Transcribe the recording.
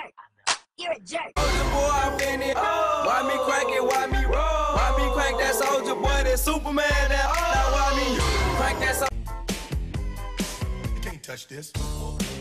jerk. You're a jerk. Soldier boy, I'm in it. Why me crank it? Why me roll? Why me crank that soldier boy? That Superman. That now why me crank that soldier? You can't touch this.